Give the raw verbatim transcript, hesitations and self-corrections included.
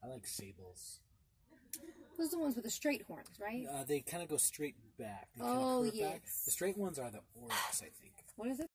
I like sables. Those are the ones with the straight horns, right? Uh, they kind of go straight back. They Oh, curve yes. back. The straight ones are the oryx, I think. What is it?